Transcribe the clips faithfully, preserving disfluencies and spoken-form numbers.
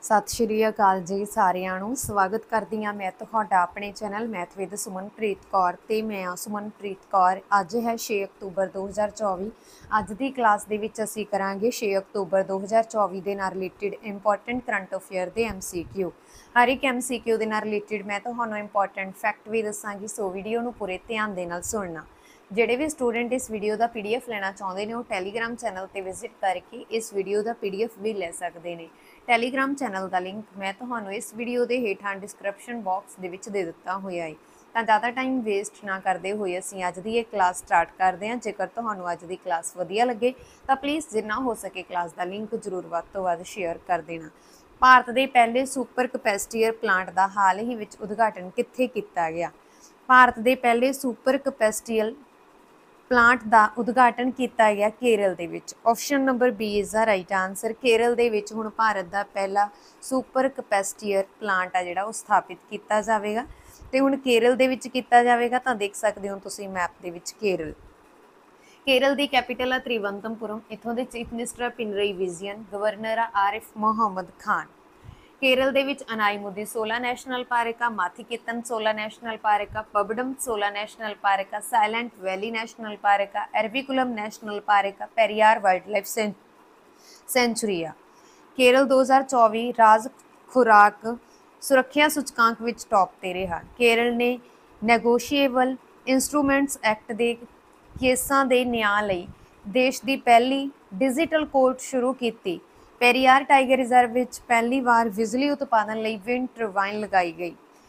सत श्री अकाल जी सारिਆਂ ਨੂੰ स्वागत करदी हाँ मैं तुहाडा अपने channel math with Sumanpreet Kaur ते मैं हाँ सुमनप्रीत कौर। अज है छे अक्तूबर दो हज़ार चौबी। अज की क्लास दे विच असीं करांगे छे अक्तूबर दो हज़ार चौबी दे नाल रिलेटिड इंपॉर्टेंट करंट अफेयर दे एम सी क्यू। हर एक एम सी क्यू दे नाल रिलेटिड मैं तुहानूं इंपॉर्टेंट फैक्ट भी दसांगी, सो वीडियो नूं पूरे ध्यान दे नाल सुनना। ਜਿਹੜੇ भी स्टूडेंट इस वीडियो का पी डी एफ लेना चाहते हैं वो टैलीग्राम चैनल पर विजिट करके इस वीडियो का पी डी एफ भी ले सकते हैं। टैलीग्राम चैनल का लिंक मैं तुहानूं इस वीडियो के हेठां डिस्क्रिप्शन बॉक्स दे विच दे दिता होया है। तो ज़्यादा टाइम वेस्ट ना करते हुए असीं अज की ये क्लास स्टार्ट करते हैं। जेकर तुहानूं अज की क्लास वधिया लगे तो प्लीज़ जिन्ना हो सके क्लास का लिंक जरूर वध तों वध शेयर कर देना। भारत के पहले सुपर कैपेसिटर प्लांट का हाल ही विच उद्घाटन कित्थे किया गया? भारत के पहले सुपर कैपेसिटर प्लांट का उद्घाटन किया गया केरल दे विच। Option number B is the right answer. Kerala दे विच हुण भारत का पहला सुपर कैपेसिटर प्लांट आ जिहड़ा वो स्थापित किया जाएगा। तो हुण केरल दे विच किया जाएगा तो देख सकते हो तुसीं मैप दे विच केरल। केरल की कैपिटल है त्रिवंतमपुरम। इत्थों के chief minister Pinarayi Vijayan, governor आ आरिफ मुहम्मद खान। केरल दे विच अनाईमुदी सोलह नैशनल पार्क आ, माथिकितन सोलह नैशनल पार्क आ, पबडम सोलह नैशनल पार्क आ, साइलेंट वैली नैशनल पार्क आ, एरविकुलम नैशनल पार्क आ, पेरियार वाइल्ड लाइफ सेंचुरी आ। केरल दो हज़ार चौबीस राज खुराक सुरक्षा सूचकांक विच टॉप ते रहा। केरल ने नैगोशिएबल इंस्ट्रूमेंट्स एक्ट दे केसां दे न्याय लई देश की पहली डिजिटल कोर्ट शुरू की। पेरियार टाइगर रिजर्व विच पहली बार बिजली उत्पादन लई विंड टरबाइन लगाई गई।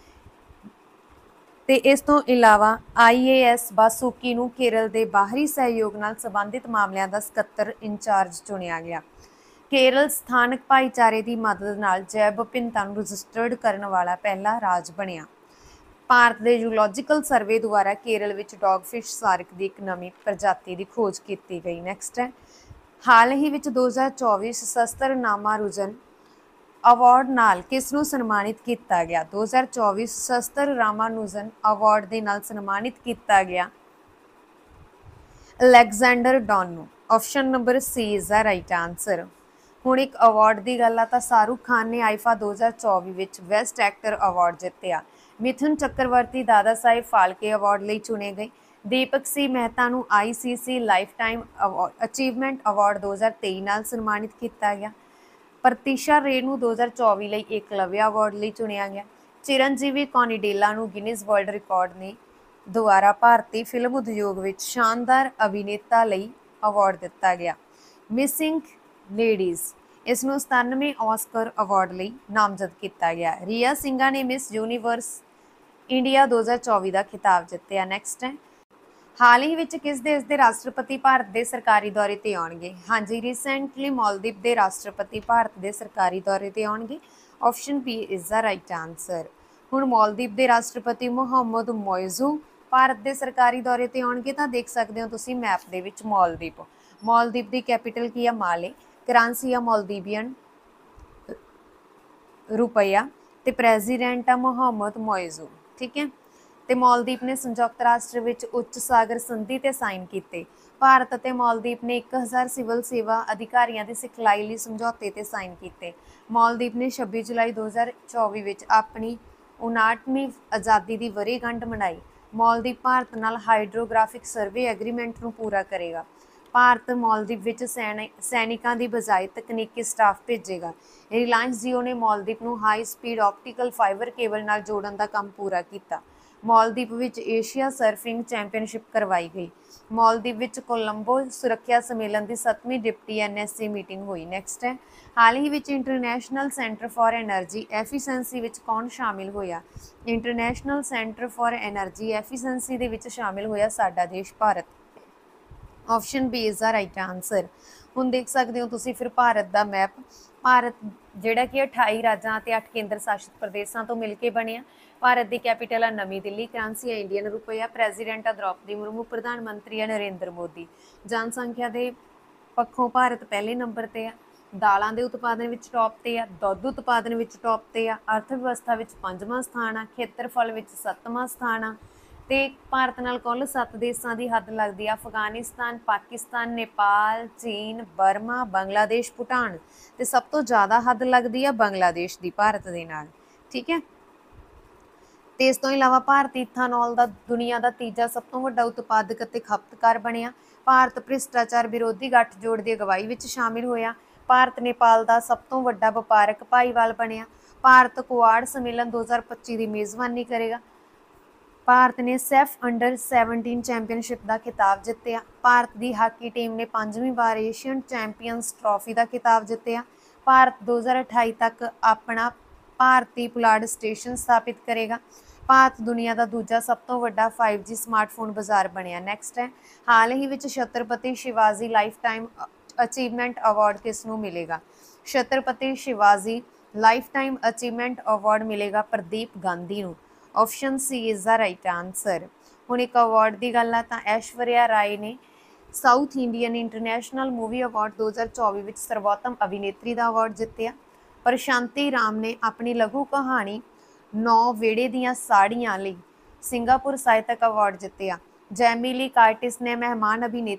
ते इस तो इलावा आई ए एस बासुकी नूं केरल के बाहरी सहयोग नाल संबंधित मामलों का सकत्तर इंचार्ज चुनिया गया। केरल स्थानक भाईचारे की मदद नाल जैव विभिन्नता नूं रजिस्टर्ड करने वाला पहला राज बनिया। भारत के जूलॉजिकल सर्वे द्वारा केरल विच डॉगफिश सार्क की एक नवी प्रजाति की खोज की गई। नैक्सट है हाल ही विच दो हज़ार चौबीस सशस्त्र नामारुजन अवार्ड नाल किस नूं सन्मानित किया गया? दो हज़ार चौबीस सशस्त्र रामानुजन अवार्ड दे नाल सन्मानित किया गया अलैगजेंडर डॉन नूं। Option number C is the right answer. हुण एक अवार्ड की गल आ तां शाहरुख खान ने आईफा दो हज़ार चौबीस विच बेस्ट एक्टर अवार्ड जित्तिया। मिथुन चक्रवर्ती दादा साहिब फाल्के अवार्ड लई चुने गए। दीपक सी मेहता नूं I C C lifetime achievement award दो हज़ार तेई नाल सन्मानित किया गया। प्रतीशा रे नूं दो हज़ार चौबीस लई एकलव्य अवार्ड लई चुनिया गया। चिरंजीवी कॉनीडेला नूं गिनीज वर्ल्ड रिकॉर्ड ने द्वारा भारतीय फिल्म उद्योग विच शानदार अभिनेता लई अवार्ड दिता गया। मिसिंग लेडीज़ इस नूं सतानवे ऑस्कर अवार्ड लई नामजद किया गया। रिया सिंघा ने मिस यूनीवर्स इंडिया दो हज़ार चौबीस का खिताब जित्तिया। नैक्सट है हाल ही विच किस देश के राष्ट्रपति भारत के सरकारी दौरे ते आउणगे? हाँ जी, रिसेंटली मालदीव के राष्ट्रपति भारत के सरकारी दौरे ते आउणगे। Option B is the right answer. हुण मालदीव के राष्ट्रपति मुहम्मद मोइज़ू भारत के सरकारी दौरे ते आउणगे तां देख सकते हो तुसीं मैप दे विच मालदीव। मालदीव की कैपिटल की है माले, करेंसी है मालदीवियन रुपया ते प्रेजिडेंट है मुहम्मद मोइज़ू। ठीक है, ते मालदीव ने संयुक्त राष्ट्र विच उच्च सागर संधि ते साइन किए। भारत और मालदीव ने एक हज़ार सिविल सेवा अधिकारियों की सिखलाई लई समझौते ते साइन किए। मालदीव ने छब्बीस जुलाई दो हज़ार चौबीस विच अपनी उनाहठवीं आज़ादी की वर्षगांठ मनाई। मालदीव भारत नाल हाइड्रोग्राफिक सर्वे एग्रीमेंट नूं पूरा करेगा। भारत मालदीव विच सैनि सैनिकों की बजाय तकनीकी स्टाफ भेजेगा। रिलायंस जियो ने मालदीव नूं high speed optical fibre cable नाल जोड़न का काम पूरा किया। मालदीव विच एशिया सर्फिंग चैंपीयनशिप करवाई गई। मालदीव विच कोलंबो सुरक्षा सम्मेलन की सतवीं deputy N S C meeting हुई। नैक्सट है हाल ही विच international centre for energy efficiency विच कौन शामिल होया? International centre for energy efficiency दे विच शामिल होया साडा देश Bharat. Option B is the right answer. हुण देख सकते हो तुसीं फिर भारत का मैप। भारत जिहड़ा कि अठाई राज्यां ते अठ केंद्र शासित प्रदेशों तो मिल के बनिया। भारत की कैपिटल है नवी दिल्ली, करेंसी है इंडियन रुपया, प्रेजिडेंट है द्रौपदी मुर्मू, प्रधानमंत्री है नरेंद्र मोदी। जनसंख्या के पक्षों भारत पहले नंबर पर है। दालों के उत्पादन विच टॉप ते है, दुध उत्पादन विच टॉप ते है, अर्थ व्यवस्था विच पंजवां स्थान आ, खेत्रफल विच सत्तवां स्थान आ, ਤੇ ਭਾਰਤ ਨਾਲ ਕੁੱਲ ਸੱਤ ਦੇਸ਼ਾਂ ਦੀ ਹੱਦ ਲੱਗਦੀ ਆ, ਅਫਗਾਨਿਸਤਾਨ, ਪਾਕਿਸਤਾਨ, ਨੇਪਾਲ, ਚੀਨ, ਬਰਮਾ, ਬੰਗਲਾਦੇਸ਼, ਭੂਟਾਨ, ਤੇ ਸਭ ਤੋਂ ਜ਼ਿਆਦਾ ਹੱਦ ਲੱਗਦੀ ਆ ਬੰਗਲਾਦੇਸ਼ ਦੀ ਭਾਰਤ ਦੇ ਨਾਲ। ਠੀਕ ਹੈ, ਤੇ ਇਸ ਤੋਂ ਇਲਾਵਾ ਭਾਰਤ ਇਥਾਨੋਲ ਦਾ ਦੁਨੀਆ ਦਾ ਤੀਜਾ ਸਭ ਤੋਂ ਵੱਡਾ ਉਤਪਾਦਕ ਅਤੇ ਖਪਤਕਾਰ ਬਣਿਆ। ਭਾਰਤ ਭ੍ਰਿਸ਼ਟਾਚਾਰ ਵਿਰੋਧੀ ਗੱਠਜੋੜ ਦੀ ਅਗਵਾਈ ਵਿੱਚ ਸ਼ਾਮਿਲ ਹੋਇਆ। ਭਾਰਤ ਨੇਪਾਲ ਦਾ ਸਭ ਤੋਂ ਵੱਡਾ ਵਪਾਰਕ ਭਾਈਵਾਲ ਬਣਿਆ। ਭਾਰਤ ਕੁਆਡ ਸੰਮੇਲਨ ਦੋ ਹਜ਼ਾਰ ਪੱਚੀ ਦੀ ਮੇਜ਼ਬਾਨੀ ਕਰੇਗਾ। ਭਾਰਤ ਨੇ ਸੈਫ ਅੰਡਰ ਸੈਵਨਟੀਨ ਚੈਂਪੀਅਨਸ਼ਿਪ ਦਾ ਖਿਤਾਬ ਜਿੱਤਿਆ। ਭਾਰਤ ਦੀ ਹਾਕੀ ਟੀਮ ਨੇ ਪੰਜਵੀਂ ਵਾਰ ਏਸ਼ੀਅਨ ਚੈਂਪੀਅਨਸ ਟਰਾਫੀ ਦਾ ਖਿਤਾਬ ਜਿੱਤਿਆ। ਭਾਰਤ ਦੋ ਹਜ਼ਾਰ ਅਠਾਈ ਤੱਕ ਆਪਣਾ ਭਾਰਤੀ ਪੁਲਾੜ ਸਟੇਸ਼ਨ ਸਥਾਪਿਤ ਕਰੇਗਾ। ਭਾਰਤ ਦੁਨੀਆ ਦਾ ਦੂਜਾ ਸਭ ਤੋਂ ਵੱਡਾ ਫਾਈਵ ਜੀ ਸਮਾਰਟਫੋਨ ਬਾਜ਼ਾਰ ਬਣਿਆ। ਨੈਕਸਟ ਹੈ, ਹਾਲ ਹੀ ਵਿੱਚ Chhatrapati Shivaji lifetime achievement award ਕਿਸ ਨੂੰ ਮਿਲੇਗਾ? Chhatrapati Shivaji lifetime achievement award ਮਿਲੇਗਾ ਪ੍ਰਦੀਪ ਗਾਂਧੀ ਨੂੰ। Option C is the right answer. ਹੁਣ ਇੱਕ ਅਵਾਰਡ ਦੀ ਗੱਲ ਆ ਤਾਂ ਐਸ਼ਵਰਿਆ ਰਾਏ ਨੇ South Indian international movie award ਦੋ ਹਜ਼ਾਰ ਚੌਵੀ ਵਿੱਚ ਸਰਵੋਤਮ ਅਭਿਨੇਤਰੀ ਦਾ ਅਵਾਰਡ ਜਿੱਤਿਆ। ਪ੍ਰਸ਼ਾਂਤੀ ਰਾਮ ਨੇ ਆਪਣੀ ਲਘੂ ਕਹਾਣੀ ਨੌ ਵਿਹੜੇ ਦੀਆਂ ਸਾੜੀਆਂ ਲਈ ਸਿੰਗਾਪੁਰ ਸਾਹਿਤਕ ਅਵਾਰਡ ਜਿੱਤਿਆ। ਜੈਮੀ ਲੀ ਕਾਰਟਿਸ ਨੇ ਮਹਿਮਾਨ ਅਭਿਨੇ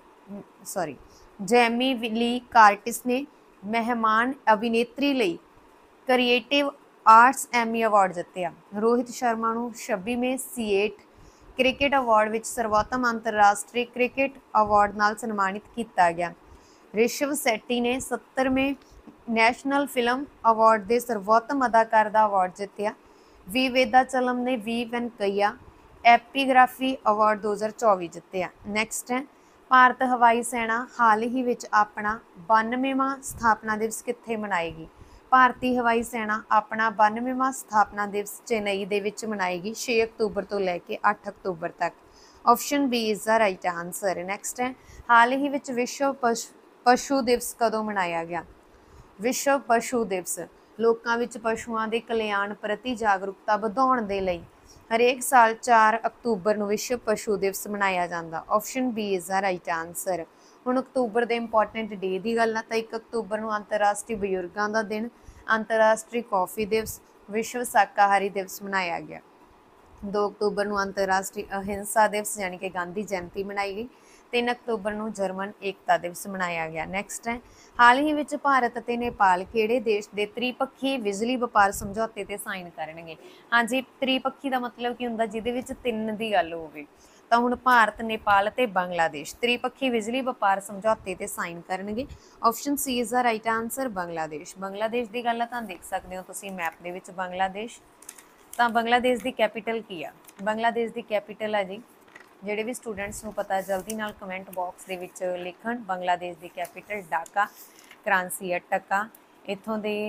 ਸੌਰੀ ਜੈਮੀ ਲੀ ਕਾਰਟਿਸ ਨੇ ਮਹਿਮਾਨ ਅਭਿਨੇਤਰੀ ਲਈ ਕ੍ਰੀਏਟਿਵ ਆਰਟਸ ਐਮੀ ਅਵਾਰਡ ਜਿੱਤਿਆ। ਰੋਹਿਤ ਸ਼ਰਮਾ ਨੂੰ ਛੱਬੀਵੇਂ ਸੀਏਟ ਕ੍ਰਿਕਟ ਅਵਾਰਡ ਵਿੱਚ ਸਰਵੋਤਮ ਅੰਤਰਰਾਸ਼ਟਰੀ ਕ੍ਰਿਕਟ ਅਵਾਰਡ ਨਾਲ ਸਨਮਾਨਿਤ ਕੀਤਾ ਗਿਆ। ਰਿਸ਼ਵ ਸੈੱਟੀ ਨੇ ਸੱਤਰਵੇਂ ਨੈਸ਼ਨਲ ਫਿਲਮ ਅਵਾਰਡ ਦੇ ਸਰਵੋਤਮ ਅਦਾਕਾਰ ਦਾ ਅਵਾਰਡ ਜਿੱਤਿਆ। ਵੀ ਵੇਦਾਚਲਮ ਨੇ ਵੀ ਵੈਂਕਈਆ ਐਪੀਗ੍ਰਾਫੀ ਅਵਾਰਡ ਦੋ ਹਜ਼ਾਰ ਚੌਵੀ ਜਿੱਤਿਆ। ਨੈਕਸਟ ਹੈ, ਭਾਰਤ ਹਵਾਈ ਸੈਨਾ ਹਾਲ ਹੀ ਵਿੱਚ ਆਪਣਾ ਬਾਨਵੇਵਾਂ ਸਥਾਪਨਾ ਦਿਵਸ ਕਿੱਥੇ ਮਨਾਏਗੀ? ਭਾਰਤੀ ਹਵਾਈ ਸੈਨਾ ਆਪਣਾ ਬਾਨਵੇਵਾਂ ਸਥਾਪਨਾ ਦਿਵਸ ਚੇਨਈ ਦੇ ਵਿੱਚ ਮਨਾਏਗੀ ਛੇ ਅਕਤੂਬਰ ਤੋਂ ਲੈ ਕੇ ਅੱਠ ਅਕਤੂਬਰ ਤੱਕ। Option B is the right answer. Next ਹੈ, ਹਾਲ ਹੀ ਵਿੱਚ ਵਿਸ਼ਵ ਪਸ਼ ਪਸ਼ੂ ਦਿਵਸ ਕਦੋਂ ਮਨਾਇਆ ਗਿਆ? ਵਿਸ਼ਵ ਪਸ਼ੂ ਦਿਵਸ ਲੋਕਾਂ ਵਿੱਚ ਪਸ਼ੂਆਂ ਦੇ ਕਲਿਆਣ ਪ੍ਰਤੀ ਜਾਗਰੂਕਤਾ ਵਧਾਉਣ ਦੇ ਲਈ ਹਰੇਕ ਸਾਲ ਚਾਰ ਅਕਤੂਬਰ ਨੂੰ ਵਿਸ਼ਵ ਪਸ਼ੂ ਦਿਵਸ ਮਨਾਇਆ ਜਾਂਦਾ। Option B is the right answer. ਹੁਣ ਅਕਤੂਬਰ ਦੇ ਇੰਪੋਰਟੈਂਟ ਡੇ ਦੀ ਗੱਲ ਆ ਤਾਂ ਇੱਕ ਅਕਤੂਬਰ ਨੂੰ ਅੰਤਰਰਾਸ਼ਟਰੀ ਬਜ਼ੁਰਗਾਂ ਦਾ ਦਿਨ, ਅੰਤਰਰਾਸ਼ਟਰੀ ਕੌਫੀ ਦਿਵਸ, ਵਿਸ਼ਵ ਸ਼ਾਕਾਹਾਰੀ ਦਿਵਸ ਮਨਾਇਆ ਗਿਆ। ਦੋ ਅਕਤੂਬਰ ਨੂੰ ਅੰਤਰਰਾਸ਼ਟਰੀ ਅਹਿੰਸਾ ਦਿਵਸ ਯਾਨੀ ਕਿ ਗਾਂਧੀ ਜਯੰਤੀ ਮਨਾਈ ਗਈ। ਤਿੰਨ ਅਕਤੂਬਰ ਨੂੰ ਜਰਮਨ ਏਕਤਾ ਦਿਵਸ ਮਨਾਇਆ ਗਿਆ। ਨੈਕਸਟ ਹੈ, ਹਾਲ ਹੀ ਵਿੱਚ ਭਾਰਤ ਅਤੇ ਨੇਪਾਲ ਕਿਹੜੇ ਦੇਸ਼ ਦੇ ਤ੍ਰਿਪੱਖੀ ਬਿਜਲੀ ਵਪਾਰ ਸਮਝੌਤੇ ਤੇ ਸਾਈਨ ਕਰਨਗੇ? ਹਾਂਜੀ, ਤ੍ਰਿਪੱਖੀ ਦਾ ਮਤਲਬ ਕੀ ਹੁੰਦਾ? ਜਿਹਦੇ ਵਿੱਚ ਤਿੰਨ ਦੀ ਗੱਲ ਹੋਵੇ। ਤਾਂ ਹੁਣ ਭਾਰਤ, ਨੇਪਾਲ ਅਤੇ ਬੰਗਲਾਦੇਸ਼ ਤ੍ਰਿਪੱਖੀ ਬਿਜਲੀ ਵਪਾਰ ਸਮਝੌਤੇ ਤੇ ਸਾਈਨ ਕਰਨਗੇ। Option C is the right answer, Bangladesh. Bangladesh ਦੀ ਗੱਲ ਆ ਤਾਂ ਦੇਖ ਸਕਦੇ ਹੋ ਤੁਸੀਂ ਮੈਪ ਦੇ ਵਿੱਚ ਬੰਗਲਾਦੇਸ਼। ਤਾਂ ਬੰਗਲਾਦੇਸ਼ ਦੀ ਕੈਪੀਟਲ ਕੀ ਆ? ਬੰਗਲਾਦੇਸ਼ ਦੀ ਕੈਪੀਟਲ ਹੈ ਜੀ, ਜਿਹੜੇ ਵੀ ਸਟੂਡੈਂਟਸ ਨੂੰ ਪਤਾ ਜਲਦੀ ਨਾਲ ਕਮੈਂਟ ਬਾਕਸ ਦੇ ਵਿੱਚ ਲਿਖਣ। ਬੰਗਲਾਦੇਸ਼ ਦੀ ਕੈਪੀਟਲ ਢਾਕਾ। ਕਰਾਂਸੀ ਹੈ ਟਕਾ। ਇੱਥੋਂ ਦੇ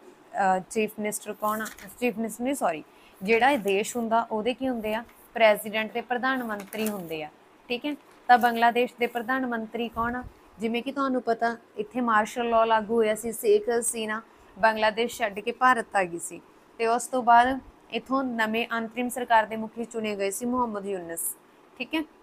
ਚੀਫ ਮਿਨਿਸਟਰ ਕੌਣ ਆ? ਚੀਫ ਮਿਨਿਸਟਰ ਨਹੀਂ ਸੌਰੀ ਜਿਹੜਾ ਇਹ ਦੇਸ਼ ਹੁੰਦਾ ਉਹਦੇ ਕੀ ਹੁੰਦੇ ਆ? ਪ੍ਰੈਜ਼ੀਡੈਂਟ ਤੇ ਪ੍ਰਧਾਨ ਮੰਤਰੀ ਹੁੰਦੇ ਆ। ਠੀਕ ਹੈ, ਤਾਂ ਬੰਗਲਾਦੇਸ਼ ਦੇ ਪ੍ਰਧਾਨ ਮੰਤਰੀ ਕੌਣ ਆ? ਜਿਵੇਂ ਕਿ ਤੁਹਾਨੂੰ ਪਤਾ ਇੱਥੇ ਮਾਰਸ਼ਲ ਲਾਅ ਲਾਗੂ ਹੋਇਆ ਸੀ, ਸ਼ੇਖ ਹਸੀਨਾ ਬੰਗਲਾਦੇਸ਼ ਛੱਡ ਕੇ ਭਾਰਤ ਆ ਗਈ ਸੀ, ਤੇ ਉਸ ਤੋਂ ਬਾਅਦ ਇੱਥੋਂ ਨਵੇਂ ਅੰਤਰਿਮ ਸਰਕਾਰ ਦੇ ਮੁਖੀ ਚੁਣੇ ਗਏ ਸੀ ਮੁਹੰਮਦ ਯੂਨਸ। ਠੀਕ ਹੈ,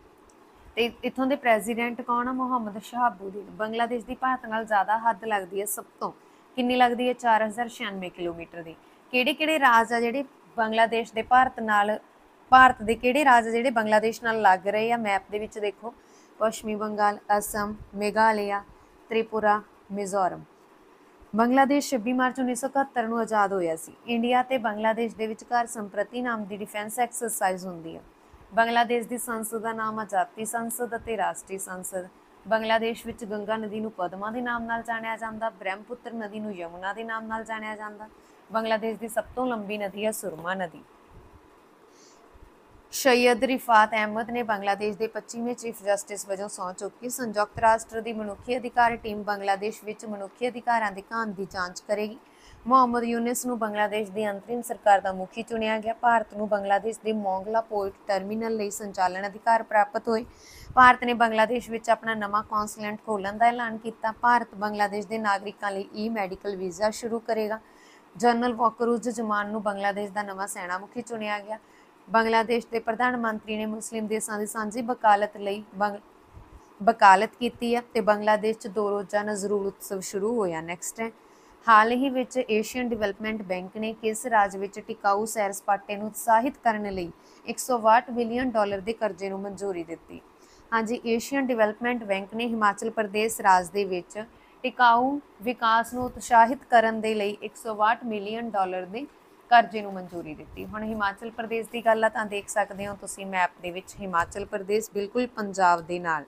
ਤੇ ਇੱਥੋਂ ਦੇ ਪ੍ਰੈਜ਼ੀਡੈਂਟ ਕੌਣ ਆ? ਮੁਹੰਮਦ ਸ਼ਹਾਬੂਦੀਨ। ਬੰਗਲਾਦੇਸ਼ ਦੀ ਭਾਰਤ ਨਾਲ ਜ਼ਿਆਦਾ ਹੱਦ ਲੱਗਦੀ ਹੈ ਸਭ ਤੋਂ, ਕਿੰਨੀ ਲੱਗਦੀ ਹੈ? ਚਾਰ ਹਜ਼ਾਰ ਛਿਆਨਵੇਂ ਕਿਲੋਮੀਟਰ ਦੀ। ਕਿਹੜੇ ਕਿਹੜੇ ਰਾਜ ਆ ਜਿਹੜੇ ਬੰਗਲਾਦੇਸ਼ ਦੇ ਭਾਰਤ ਨਾਲ ਭਾਰਤ ਦੇ ਕਿਹੜੇ ਰਾਜ ਜਿਹੜੇ ਬੰਗਲਾਦੇਸ਼ ਨਾਲ ਲੱਗ ਰਹੇ ਆ? ਮੈਪ ਦੇ ਵਿੱਚ ਦੇਖੋ, ਪੱਛਮੀ ਬੰਗਾਲ, ਅਸਮ, ਮੇਘਾਲਿਆ, ਤ੍ਰਿਪੁਰਾ, ਮਿਜ਼ੋਰਮ। ਬੰਗਲਾਦੇਸ਼ ਛੱਬੀ ਮਾਰਚ ਉੱਨੀ ਸੌ ਇਕਹੱਤਰ ਨੂੰ ਆਜ਼ਾਦ ਹੋਇਆ ਸੀ। ਇੰਡੀਆ ਤੇ ਬੰਗਲਾਦੇਸ਼ ਦੇ ਵਿਚਕਾਰ ਸੰਪ੍ਰਤੀ ਨਾਮ ਦੀ ਡਿਫੈਂਸ ਐਕਸਰਸਾਈਜ਼ ਹੁੰਦੀ ਆ। ਬੰਗਲਾਦੇਸ਼ ਦੀ ਸੰਸਦ ਦਾ ਨਾਮ ਆ ਜਾਤੀ ਸੰਸਦ ਅਤੇ ਰਾਸ਼ਟਰੀ ਸੰਸਦ। ਬੰਗਲਾਦੇਸ਼ ਵਿੱਚ ਗੰਗਾ ਨਦੀ ਨੂੰ ਪਦਮਾ ਦੇ ਨਾਮ ਨਾਲ ਜਾਣਿਆ ਜਾਂਦਾ। ਬ੍ਰਹਮਪੁੱਤਰ ਨਦੀ ਨੂੰ ਯਮੁਨਾ ਦੇ ਨਾਮ ਨਾਲ ਜਾਣਿਆ ਜਾਂਦਾ। ਬੰਗਲਾਦੇਸ਼ ਦੀ ਸਭ ਤੋਂ ਲੰਬੀ ਨਦੀ ਹੈ ਸੁਰਮਾ ਨਦੀ। ਸੈਯਦ ਰਿਫਾਤ ਅਹਿਮਦ ਨੇ ਬੰਗਲਾਦੇਸ਼ ਦੇ ਪੱਚੀਵੇਂ ਚੀਫ ਜਸਟਿਸ ਵਜੋਂ ਸਹੁੰ ਚੁੱਕੀ। ਸੰਯੁਕਤ ਰਾਸ਼ਟਰ ਦੀ ਮਨੁੱਖੀ ਅਧਿਕਾਰ ਟੀਮ ਬੰਗਲਾਦੇਸ਼ ਵਿੱਚ ਮਨੁੱਖੀ ਅਧਿਕਾਰਾਂ ਦੇ ਘਾਣ ਦੀ ਜਾਂਚ ਕਰੇਗੀ। ਮੁਹੰਮਦ ਯੂਨਸ ਨੂੰ ਬੰਗਲਾਦੇਸ਼ ਦੀ ਅੰਤਰਿਮ ਸਰਕਾਰ ਦਾ ਮੁਖੀ ਚੁਣਿਆ ਗਿਆ। ਭਾਰਤ ਨੂੰ ਬੰਗਲਾਦੇਸ਼ ਦੇ ਮੋਂਗਲਾ ਪੋਰਟ ਟਰਮੀਨਲ ਲਈ ਸੰਚਾਲਨ ਅਧਿਕਾਰ ਪ੍ਰਾਪਤ ਹੋਏ। ਭਾਰਤ ਨੇ ਬੰਗਲਾਦੇਸ਼ ਵਿੱਚ ਆਪਣਾ ਨਵਾਂ ਕੌਂਸੂਲੇਟ ਖੋਲ੍ਹਣ ਦਾ ਐਲਾਨ ਕੀਤਾ। ਭਾਰਤ ਬੰਗਲਾਦੇਸ਼ ਦੇ ਨਾਗਰਿਕਾਂ ਲਈ ਈ ਮੈਡੀਕਲ ਵੀਜ਼ਾ ਸ਼ੁਰੂ ਕਰੇਗਾ। ਜਨਰਲ ਵਕਰੁਜ਼ਜਮਾਨ ਨੂੰ ਬੰਗਲਾਦੇਸ਼ ਦਾ ਨਵਾਂ ਸੈਨਾ ਮੁਖੀ ਚੁਣਿਆ ਗਿਆ। ਬੰਗਲਾਦੇਸ਼ ਦੇ ਪ੍ਰਧਾਨ ਮੰਤਰੀ ਨੇ ਮੁਸਲਿਮ ਦੇਸ਼ਾਂ ਦੀ ਸਾਂਝੀ ਵਕਾਲਤ ਲਈ ਬੰਗ ਵਕਾਲਤ ਕੀਤੀ ਹੈ, ਤੇ ਬੰਗਲਾਦੇਸ਼ 'ਚ ਦੋ ਰੋਜ਼ਾ ਨਜ਼ਰੂਲ ਉਤਸਵ ਸ਼ੁਰੂ ਹੋਇਆ। ਨੈਕਸਟ ਹੈ, ਹਾਲ ਹੀ ਵਿੱਚ ਏਸ਼ੀਅਨ ਡਿਵੈਲਪਮੈਂਟ ਬੈਂਕ ਨੇ ਕਿਸ ਰਾਜ ਵਿੱਚ ਟਿਕਾਊ ਸੈਰ ਸਪਾਟੇ ਨੂੰ ਉਤਸ਼ਾਹਿਤ ਕਰਨ ਲਈ ਇੱਕ ਸੌ ਬਾਹਠ ਬਿਲੀਅਨ ਡਾਲਰ ਦੇ ਕਰਜ਼ੇ ਨੂੰ ਮਨਜ਼ੂਰੀ ਦਿੱਤੀ? ਹਾਂਜੀ, ਏਸ਼ੀਅਨ ਡਿਵੈਲਪਮੈਂਟ ਬੈਂਕ ਨੇ ਹਿਮਾਚਲ ਪ੍ਰਦੇਸ਼ ਰਾਜ ਦੇ ਵਿੱਚ ਟਿਕਾਊ ਵਿਕਾਸ ਨੂੰ ਉਤਸ਼ਾਹਿਤ ਕਰਨ ਦੇ ਲਈ ਇੱਕ ਸੌ ਬਾਹਠ ਮਿਲੀਅਨ ਡਾਲਰ ਦੇ ਕਰਜ਼ੇ ਨੂੰ ਮਨਜ਼ੂਰੀ ਦਿੱਤੀ। ਹੁਣ ਹਿਮਾਚਲ ਪ੍ਰਦੇਸ਼ ਦੀ ਗੱਲ ਆ ਤਾਂ ਦੇਖ ਸਕਦੇ ਹੋ ਤੁਸੀਂ ਮੈਪ ਦੇ ਵਿੱਚ ਹਿਮਾਚਲ ਪ੍ਰਦੇਸ਼ ਬਿਲਕੁਲ ਪੰਜਾਬ ਦੇ ਨਾਲ।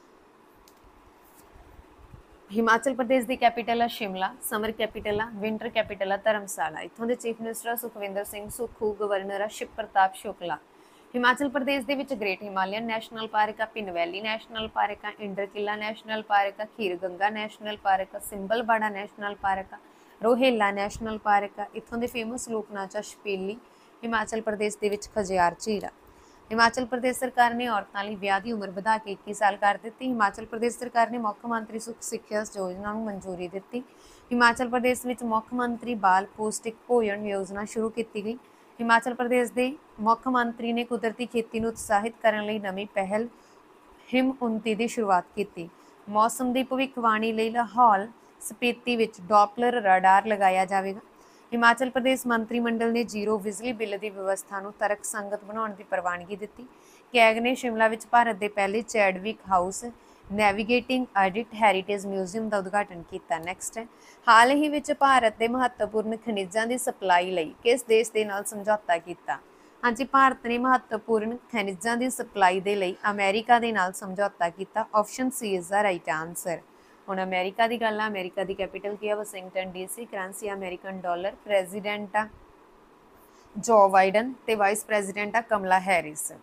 ਹਿਮਾਚਲ ਪ੍ਰਦੇਸ਼ ਦੀ ਕੈਪੀਟਲ ਆ ਸ਼ਿਮਲਾ, ਸਮਰ ਕੈਪੀਟਲ ਆ, ਵਿੰਟਰ ਕੈਪੀਟਲ ਆ ਧਰਮਸ਼ਾਲਾ। ਇੱਥੋਂ ਦੇ chief minister Sukhvinder Singh Sukhu, governor ਆ ਸ਼ਿਵ ਪ੍ਰਤਾਪ ਸ਼ੁਕਲਾ। ਹਿਮਾਚਲ ਪ੍ਰਦੇਸ਼ ਦੇ ਵਿੱਚ ਗ੍ਰੇਟ ਹਿਮਾਲਯਨ ਨੈਸ਼ਨਲ ਪਾਰਕ ਆ, ਭਿੰਨ ਵੈਲੀ ਨੈਸ਼ਨਲ ਪਾਰਕ ਆ, ਇੰਡਰ ਕਿਲਾ ਨੈਸ਼ਨਲ ਪਾਰਕ ਆ, ਖੀਰ ਗੰਗਾ ਨੈਸ਼ਨਲ ਪਾਰਕ ਆ, ਸਿੰਬਲਬਾੜਾ ਨੈਸ਼ਨਲ ਪਾਰਕ ਆ, ਰੋਹੇਲਾ ਨੈਸ਼ਨਲ ਪਾਰਕ ਆ। ਇੱਥੋਂ ਦੇ ਫੇਮਸ ਲੋਕ ਨਾਚ ਆ ਛਪੀਲੀ। ਹਿਮਾਚਲ ਪ੍ਰਦੇਸ਼ ਦੇ ਵਿੱਚ ਖਜਿਆਰ ਝੀਲ ਆ। ਹਿਮਾਚਲ ਪ੍ਰਦੇਸ਼ ਸਰਕਾਰ ਨੇ ਔਰਤਾਂ ਲਈ ਵਿਆਹ ਦੀ ਉਮਰ ਵਧਾ ਕੇ ਇੱਕੀ ਸਾਲ ਕਰ ਦਿੱਤੀ। ਹਿਮਾਚਲ ਪ੍ਰਦੇਸ਼ ਸਰਕਾਰ ਨੇ ਮੁੱਖ ਮੰਤਰੀ ਸੁਖ ਸਿੱਖਿਆ ਯੋਜਨਾ ਨੂੰ ਮਨਜ਼ੂਰੀ ਦਿੱਤੀ। ਹਿਮਾਚਲ ਪ੍ਰਦੇਸ਼ ਵਿੱਚ ਮੁੱਖ ਮੰਤਰੀ ਬਾਲ ਪੌਸ਼ਟਿਕ ਭੋਜਨ ਯੋਜਨਾ ਸ਼ੁਰੂ ਕੀਤੀ ਗਈ। ਹਿਮਾਚਲ ਪ੍ਰਦੇਸ਼ ਦੇ ਮੁੱਖ ਮੰਤਰੀ ਨੇ ਕੁਦਰਤੀ ਖੇਤੀ ਨੂੰ ਉਤਸ਼ਾਹਿਤ ਕਰਨ ਲਈ ਨਵੀਂ ਪਹਿਲ ਹਿਮ ਉੱਨਤੀ ਦੀ ਸ਼ੁਰੂਆਤ ਕੀਤੀ। ਮੌਸਮ ਦੀ ਭਵਿੱਖਬਾਣੀ ਲਈ ਲਾਹੌਲ ਸਪੀਤੀ ਵਿੱਚ ਡੋਪਲਰ ਰਡਾਰ ਲਗਾਇਆ ਜਾਵੇਗਾ। ਹਿਮਾਚਲ ਪ੍ਰਦੇਸ਼ ਮੰਤਰੀ ਮੰਡਲ ਨੇ ਜ਼ੀਰੋ ਬਿਜਲੀ ਬਿੱਲ ਦੀ ਵਿਵਸਥਾ ਨੂੰ ਤਰਕਸੰਗਤ ਬਣਾਉਣ ਦੀ ਪ੍ਰਵਾਨਗੀ ਦਿੱਤੀ। ਕੈਗ ਨੇ ਸ਼ਿਮਲਾ ਵਿੱਚ ਭਾਰਤ ਦੇ ਪਹਿਲੇ Chadwick house navigating edit heritage museum ਦਾ ਉਦਘਾਟਨ ਕੀਤਾ। ਨੈਕਸਟ ਹੈ, ਹਾਲ ਹੀ ਵਿੱਚ ਭਾਰਤ ਦੇ ਮਹੱਤਵਪੂਰਨ ਖਣਿਜਾਂ ਦੀ ਸਪਲਾਈ ਲਈ ਕਿਸ ਦੇਸ਼ ਦੇ ਨਾਲ ਸਮਝੌਤਾ ਕੀਤਾ? ਹਾਂਜੀ, ਭਾਰਤ ਨੇ ਮਹੱਤਵਪੂਰਨ ਖਣਿਜਾਂ ਦੀ ਸਪਲਾਈ ਦੇ ਲਈ ਅਮਰੀਕਾ ਦੇ ਨਾਲ ਸਮਝੌਤਾ ਕੀਤਾ। Option C is the right answer. ਹੁਣ ਅਮਰੀਕਾ ਦੀ ਗੱਲ ਆ, ਅਮਰੀਕਾ ਦੀ ਕੈਪੀਟਲ ਕੀ ਆ? Washington DC. Currency American dollar. President ਆ ਜੋ ਬਾਈਡਨ ਤੇ ਵਾਈਸ ਪ੍ਰੈਜ਼ੀਡੈਂਟ ਆ ਕਮਲਾ ਹੈਰਿਸ।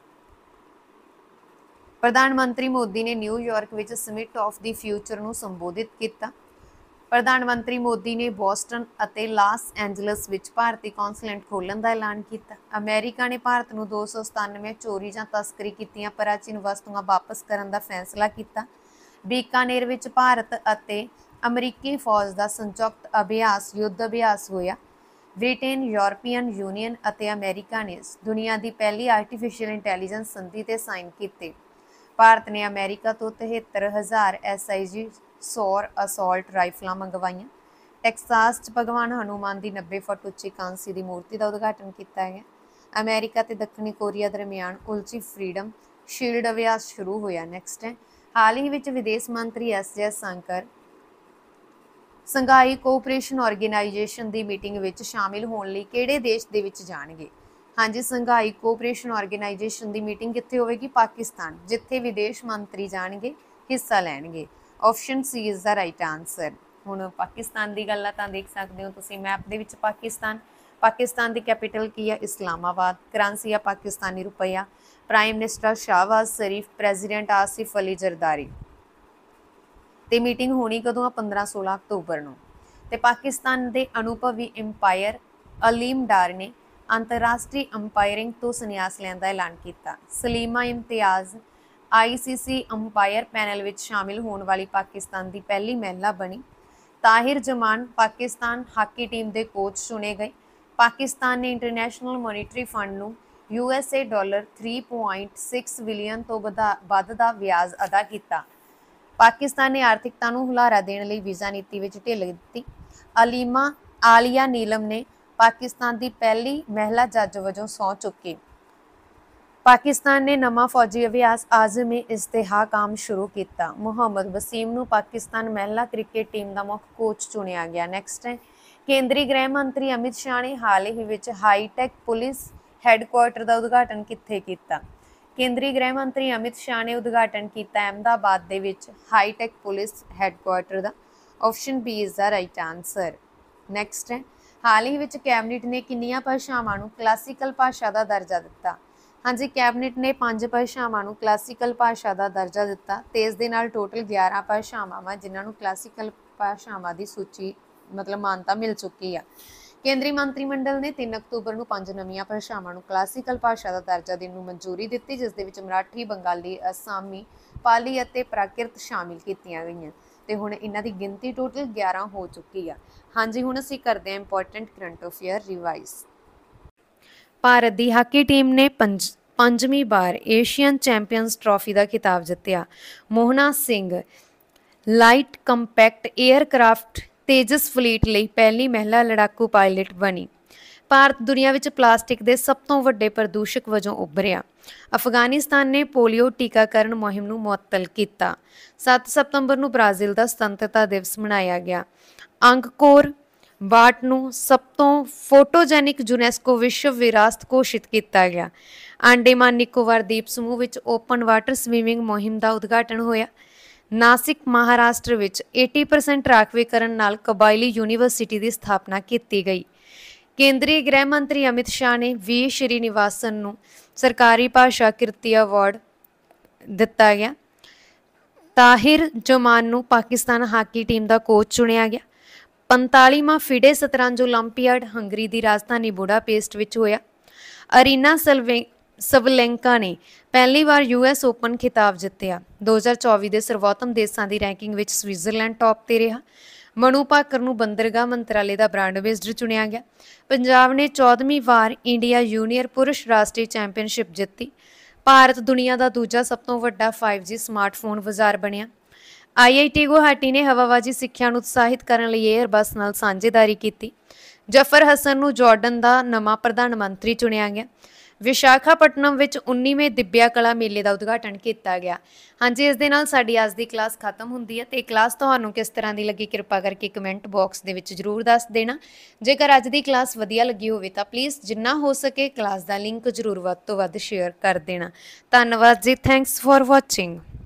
ਪ੍ਰਧਾਨ ਮੰਤਰੀ ਮੋਦੀ ਨੇ ਨਿਊਯਾਰਕ ਵਿੱਚ ਸਮਿਟ ਆਫ ਦੀ ਫਿਊਚਰ ਨੂੰ ਸੰਬੋਧਿਤ ਕੀਤਾ। ਪ੍ਰਧਾਨ ਮੰਤਰੀ ਮੋਦੀ ਨੇ ਬੋਸਟਨ ਅਤੇ ਲਾਸ ਐਂਜਲਸ ਵਿੱਚ ਭਾਰਤੀ ਕੌਂਸੂਲੇਟ ਖੋਲ੍ਹਣ ਦਾ ਐਲਾਨ ਕੀਤਾ। ਅਮਰੀਕਾ ਨੇ ਭਾਰਤ ਨੂੰ ਦੋ ਸੌ ਸਤਾਨਵੇਂ ਚੋਰੀ ਜਾਂ ਤਸਕਰੀ ਕੀਤੀਆਂ ਪ੍ਰਾਚੀਨ ਵਸਤੂਆਂ ਵਾਪਸ ਕਰਨ ਦਾ ਫੈਸਲਾ ਕੀਤਾ। ਬੀਕਾਨੇਰ ਵਿੱਚ ਭਾਰਤ ਅਤੇ ਅਮਰੀਕੀ ਫੌਜ ਦਾ ਸੰਯੁਕਤ ਅਭਿਆਸ ਯੁੱਧ ਅਭਿਆਸ ਹੋਇਆ। ਬ੍ਰਿਟੇਨ, ਯੂਰਪੀਅਨ ਯੂਨੀਅਨ ਅਤੇ ਅਮਰੀਕਾ ਨੇ ਦੁਨੀਆ ਦੀ ਪਹਿਲੀ ਆਰਟੀਫਿਸ਼ੀਅਲ ਇੰਟੈਲੀਜੈਂਸ ਸੰਧੀ ਤੇ ਸਾਈਨ ਕੀਤੇ। ਭਾਰਤ ਨੇ ਅਮਰੀਕਾ ਤੋਂ ਤਿਹੱਤਰ ਹਜ਼ਾਰ ਐਸ ਆਈ ਜੀ ਸੌਰ ਅਸੌਲਟ ਰਾਈਫਲਾਂ ਮੰਗਵਾਈਆਂ। ਟੈਕਸਾਸ 'ਚ ਭਗਵਾਨ ਹਨੂਮਾਨ ਦੀ ਨੱਬੇ ਫੁੱਟ ਉੱਚੀ ਕਾਂਸੀ ਦੀ ਮੂਰਤੀ ਦਾ ਉਦਘਾਟਨ ਕੀਤਾ ਗਿਆ। ਅਮਰੀਕਾ ਤੇ ਦੱਖਣੀ ਕੋਰੀਆ ਦਰਮਿਆਨ ਉਲਝੀ ਫਰੀडम ਸ਼ੀਲਡ ਅਭਿਆਸ ਸ਼ੁਰੂ ਹੋਇਆ। ਨੈਕਸਟ ਹੈ, ਹਾਲ ਹੀ ਵਿੱਚ ਵਿਦੇਸ਼ ਮੰਤਰੀ S Jaishankar Shanghai cooperation organisation ਦੀ ਮੀਟਿੰਗ ਵਿੱਚ ਸ਼ਾਮਿਲ ਹੋਣ ਲਈ ਕਿਹੜੇ ਦੇਸ਼ ਦੇ ਵਿੱਚ ਜਾਣਗੇ? ਹਾਂਜੀ, ਸੰਘਾਈ ਕੋਆਪਰੇਸ਼ਨ ਆਰਗੇਨਾਈਜੇਸ਼ਨ ਦੀ ਮੀਟਿੰਗ ਕਿੱਥੇ ਹੋਵੇਗੀ? ਪਾਕਿਸਤਾਨ, ਜਿੱਥੇ ਵਿਦੇਸ਼ ਮੰਤਰੀ ਜਾਣਗੇ, ਹਿੱਸਾ ਲੈਣਗੇ। Option C is the right answer. ਹੁਣ ਪਾਕਿਸਤਾਨ ਦੀ ਗੱਲ ਆ ਤਾਂ ਦੇਖ ਸਕਦੇ ਹੋ ਤੁਸੀਂ ਮੈਪ ਦੇ ਵਿੱਚ ਪਾਕਿਸਤਾਨ। ਪਾਕਿਸਤਾਨ ਦੀ ਕੈਪੀਟਲ ਕੀ ਆ? ਇਸਲਾਮਾਬਾਦ। ਕਰੰਸੀ ਆ ਪਾਕਿਸਤਾਨੀ ਰੁਪਈਆ। Prime minister Shahbaz Sharif, president Asif Ali Zardari. ਤੇ ਮੀਟਿੰਗ ਹੋਣੀ ਕਦੋਂ ਆ? ਪੰਦਰਾਂ ਸੋਲਾਂ ਅਕਤੂਬਰ ਨੂੰ। ਤੇ ਪਾਕਿਸਤਾਨ ਦੇ ਅਨੁਭਵੀ ਅੰਪਾਇਰ ਅਲੀਮ ਡਾਰ ਨੇ ਅੰਤਰਰਾਸ਼ਟਰੀ ਅੰਪਾਇਰਿੰਗ ਤੋਂ ਸੰਨਿਆਸ ਲੈਣ ਦਾ ਐਲਾਨ ਕੀਤਾ। Saleema Imtiaz I C C umpire panel ਵਿੱਚ ਸ਼ਾਮਿਲ ਹੋਣ ਵਾਲੀ ਪਾਕਿਸਤਾਨ ਦੀ ਪਹਿਲੀ ਮਹਿਲਾ ਬਣੀ। ਤਾਹਿਰ ਜਮਾਨ ਪਾਕਿਸਤਾਨ ਹਾਕੀ ਟੀਮ ਦੇ ਕੋਚ ਚੁਣੇ ਗਏ। ਪਾਕਿਸਤਾਨ ਨੇ ਇੰਟਰਨੈਸ਼ਨਲ ਮੋਨੀਟਰੀ ਫੰਡ ਨੂੰ ਯੂ ਐਸ ਏ ਡਾਲਰ ਤਿੰਨ ਪੁਆਇੰਟ ਛੇ ਬਿਲੀਅਨ ਤੋਂ ਵੱਧ ਦਾ ਵਿਆਜ ਅਦਾ ਕੀਤਾ। ਪਾਕਿਸਤਾਨ ਨੇ ਆਰਥਿਕਤਾ ਨੂੰ ਹੁਲਾਰਾ ਦੇਣ ਲਈ ਵੀਜ਼ਾ ਨੀਤੀ ਵਿੱਚ ਢਿੱਲ ਦਿੱਤੀ। ਅਲੀਮਾ ਆਲੀਆ ਨੀਲਮ ਨੇ ਪਾਕਿਸਤਾਨ ਦੀ ਪਹਿਲੀ ਮਹਿਲਾ ਜੱਜ ਵਜੋਂ ਸਹੁੰ ਚੁੱਕੀ। ਪਾਕਿਸਤਾਨ ਨੇ ਨਵਾਂ ਫੌਜੀ ਅਭਿਆਸ ਆਜ਼ਮ ਏ ਇਜ਼ਤਿਹਾਕਾਮ ਸ਼ੁਰੂ ਕੀਤਾ। ਮੁਹੰਮਦ ਵਸੀਮ ਨੂੰ ਪਾਕਿਸਤਾਨ ਮਹਿਲਾ ਕ੍ਰਿਕਟ ਟੀਮ ਦਾ ਮੁੱਖ ਕੋਚ ਚੁਣਿਆ ਗਿਆ। ਨੈਕਸਟ ਹੈ, ਕੇਂਦਰੀ ਗ੍ਰਹਿ ਮੰਤਰੀ ਅਮਿਤ ਸ਼ਾਹ ਨੇ ਹਾਲ ਹੀ ਵਿੱਚ ਹਾਈਟੈਕ ਪੁਲਿਸ ਹੈੱਡਕੁਆਰਟਰ ਦਾ ਉਦਘਾਟਨ ਕਿੱਥੇ ਕੀਤਾ? ਕੇਂਦਰੀ ਗ੍ਰਹਿ ਮੰਤਰੀ ਅਮਿਤ ਸ਼ਾਹ ਨੇ ਉਦਘਾਟਨ ਕੀਤਾ ਅਹਿਮਦਾਬਾਦ ਦੇ ਵਿੱਚ ਹਾਈਟੈਕ ਪੁਲਿਸ ਹੈੱਡਕੁਆਰਟਰ ਦਾ। Option B is the right answer. Next ਹੈ, ਹਾਲ ਹੀ ਵਿੱਚ ਕੈਬਨਿਟ ਨੇ ਕਿੰਨੀਆਂ ਭਾਸ਼ਾਵਾਂ ਨੂੰ ਕਲਾਸੀਕਲ ਭਾਸ਼ਾ ਦਾ ਦਰਜਾ ਦਿੱਤਾ? ਹਾਂਜੀ, ਕੈਬਨਿਟ ਨੇ ਪੰਜ ਭਾਸ਼ਾਵਾਂ ਨੂੰ ਕਲਾਸੀਕਲ ਭਾਸ਼ਾ ਦਾ ਦਰਜਾ ਦਿੱਤਾ ਤੇ ਇਸ ਦੇ ਨਾਲ ਟੋਟਲ ਗਿਆਰਾਂ ਭਾਸ਼ਾਵਾਂ ਵਾ ਜਿਨ੍ਹਾਂ ਨੂੰ ਕਲਾਸੀਕਲ ਭਾਸ਼ਾਵਾਂ ਦੀ ਸੂਚੀ ਮਤਲਬ ਮਾਨਤਾ ਮਿਲ ਚੁੱਕੀ ਆ। ਕੇਂਦਰੀ ਮੰਤਰੀ ਮੰਡਲ ਨੇ ਤਿੰਨ ਅਕਤੂਬਰ ਨੂੰ ਪੰਜ ਨਵੀਆਂ ਭਾਸ਼ਾਵਾਂ ਨੂੰ ਕਲਾਸੀਕਲ ਭਾਸ਼ਾ ਦਾ ਦਰਜਾ ਦੇਣ ਨੂੰ ਮਨਜ਼ੂਰੀ ਦਿੱਤੀ, ਜਿਸ ਦੇ ਵਿੱਚ ਮਰਾਠੀ, ਬੰਗਾਲੀ, ਅਸਾਮੀ, ਪਾਲੀ ਅਤੇ ਪ੍ਰਾਕ੍ਰਿਤ ਸ਼ਾਮਿਲ ਕੀਤੀਆਂ ਗਈਆਂ ਤੇ ਹੁਣ ਇਹਨਾਂ ਦੀ ਗਿਣਤੀ ਟੋਟਲ ਗਿਆਰਾਂ ਹੋ ਚੁੱਕੀ ਆ। ਹਾਂਜੀ, ਹੁਣ ਅਸੀਂ ਕਰਦੇ ਹਾਂ important current affair revise. Bharat ਦੀ ਹਾਕੀ ਟੀਮ ਨੇ ਪੰਜ ਪੰਜਵੀਂ ਵਾਰ ਏਸ਼ੀਅਨ ਚੈਂਪੀਅਨਸ ਟਰਾਫੀ ਦਾ ਖਿਤਾਬ ਜਿੱਤਿਆ। Mohana Singh light compact aircraft Tejas fleet ਲਈ ਪਹਿਲੀ ਮਹਿਲਾ ਲੜਾਕੂ ਪਾਇਲਟ ਬਣੀ। ਭਾਰਤ ਦੁਨੀਆ ਵਿੱਚ ਪਲਾਸਟਿਕ ਦੇ ਸਭ ਤੋਂ ਵੱਡੇ ਪ੍ਰਦੂਸ਼ਕ ਵਜੋਂ ਉੱਭਰਿਆ। ਅਫਗਾਨਿਸਤਾਨ ਨੇ ਪੋਲੀਓ ਟੀਕਾਕਰਨ ਮੁਹਿੰਮ ਨੂੰ ਮੁਅੱਤਲ ਕੀਤਾ। ਸੱਤ ਸਤੰਬਰ ਨੂੰ ਬ੍ਰਾਜ਼ੀਲ ਦਾ ਸੁਤੰਤਰਤਾ ਦਿਵਸ ਮਨਾਇਆ ਗਿਆ। ਅੰਗਕੋਰ ਵਾਟ ਨੂੰ ਸਭ ਤੋਂ ਫੋਟੋਜੈਨਿਕ ਯੂਨੈਸਕੋ ਵਿਸ਼ਵ ਵਿਰਾਸਤ ਘੋਸ਼ਿਤ ਕੀਤਾ ਗਿਆ। ਅੰਡੇਮਾਨ ਨਿਕੋਬਾਰ ਦੀਪ ਸਮੂਹ ਵਿੱਚ ਓਪਨ ਵਾਟਰ ਸਵੀਮਿੰਗ ਮੁਹਿੰਮ ਦਾ ਉਦਘਾਟਨ ਹੋਇਆ। ਨਾਸਿਕ ਮਹਾਰਾਸ਼ਟਰ ਵਿੱਚ ਅੱਸੀ ਪਰਸੈਂਟ ਰਾਖਵੇਂਕਰਨ ਨਾਲ ਕਬਾਇਲੀ ਯੂਨੀਵਰਸਿਟੀ ਦੀ ਸਥਾਪਨਾ ਕੀਤੀ ਗਈ। ਕੇਂਦਰੀ ਗ੍ਰਹਿ ਮੰਤਰੀ ਅਮਿਤ ਸ਼ਾਹ ਨੇ ਵੀ ਸ਼੍ਰੀਨਿਵਾਸਨ ਨੂੰ ਸਰਕਾਰੀ ਭਾਸ਼ਾ ਕਿਰਤੀ ਅਵਾਰਡ ਦਿੱਤਾ ਗਿਆ। ਤਾਹਿਰ ਜਮਾਨ ਨੂੰ ਪਾਕਿਸਤਾਨ ਹਾਕੀ ਟੀਮ ਦਾ ਕੋਚ ਚੁਣਿਆ ਗਿਆ। ਪੰਤਾਲੀਵਾਂ ਫਿਡੇ ਸ਼ਤਰੰਜ ਓਲੰਪੀਆਡ ਹੰਗਰੀ ਦੀ ਰਾਜਧਾਨੀ ਬੁਡਾਪੇਸਟ ਵਿੱਚ ਹੋਇਆ। ਅਰੀਨਾ ਸਲਵੇ ਸਵਲੈਂਕਾ ਨੇ ਪਹਿਲੀ ਵਾਰ ਯੂ ਐਸ ਓਪਨ ਖਿਤਾਬ ਜਿੱਤਿਆ। ਦੋ ਹਜ਼ਾਰ ਚੌਵੀ ਦੇ ਸਰਵੋਤਮ ਦੇਸ਼ਾਂ ਦੀ ਰੈਂਕਿੰਗ ਵਿੱਚ ਸਵਿਟਜ਼ਰਲੈਂਡ ਟੌਪ ਤੇ ਰਿਹਾ। ਮਨੂ ਭਾਕਰ ਨੂੰ ਬੰਦਰਗਾਹ ਮੰਤਰਾਲੇ ਦਾ ਬ੍ਰਾਂਡ ਅੰਬੈਸਡਰ ਚੁਣਿਆ ਗਿਆ। ਪੰਜਾਬ ਨੇ ਚੌਦਵੀਂ ਵਾਰ ਇੰਡੀਆ ਜੂਨੀਅਰ ਪੁਰਸ਼ ਰਾਸ਼ਟਰੀ ਚੈਂਪੀਅਨਸ਼ਿਪ ਜਿੱਤੀ। ਭਾਰਤ ਦੁਨੀਆ ਦਾ ਦੂਜਾ ਸਭ ਤੋਂ ਵੱਡਾ ਫਾਈਵ ਜੀ ਸਮਾਰਟਫੋਨ ਬਾਜ਼ਾਰ ਬਣਿਆ। ਆਈ ਆਈ ਟੀ ਗੁਹਾਟੀ ਨੇ ਹਵਾਬਾਜ਼ੀ ਸਿੱਖਿਆ ਨੂੰ ਉਤਸ਼ਾਹਿਤ ਕਰਨ ਲਈ ਏਅਰਬਸ ਨਾਲ ਸਾਂਝੇਦਾਰੀ ਕੀਤੀ। ਜਫਰ ਹਸਨ ਨੂੰ ਜਾਰਡਨ ਦਾ ਨਵਾਂ ਪ੍ਰਧਾਨ ਮੰਤਰੀ ਚੁਣਿਆ ਗਿਆ। ਵਿਸ਼ਾਖਾਪਟਨਮ ਵਿੱਚ ਉੱਨੀਵੇਂ ਦਿਬਿਆ ਕਲਾ ਮੇਲੇ ਦਾ ਉਦਘਾਟਨ ਕੀਤਾ ਗਿਆ। ਹਾਂਜੀ, ਇਸ ਦੇ ਨਾਲ ਸਾਡੀ ਅੱਜ ਦੀ ਕਲਾਸ ਖਤਮ ਹੁੰਦੀ ਹੈ ਤੇ ਕਲਾਸ ਤੁਹਾਨੂੰ ਕਿਸ ਤਰ੍ਹਾਂ ਦੀ ਲੱਗੀ ਕਿਰਪਾ ਕਰਕੇ ਕਮੈਂਟ ਬਾਕਸ ਦੇ ਵਿੱਚ ਜ਼ਰੂਰ ਦੱਸ ਦੇਣਾ। ਜੇਕਰ ਅੱਜ ਦੀ ਕਲਾਸ ਵਧੀਆ ਲੱਗੀ ਹੋਵੇ ਤਾਂ ਪਲੀਜ਼ ਜਿੰਨਾ ਹੋ ਸਕੇ ਕਲਾਸ ਦਾ ਲਿੰਕ ਜ਼ਰੂਰ ਵੱਧ ਤੋਂ ਵੱਧ ਸ਼ੇਅਰ ਕਰ ਦੇਣਾ। ਧੰਨਵਾਦ ਜੀ, ਥੈਂਕਸ ਫॉर ਵਾਚਿੰਗ।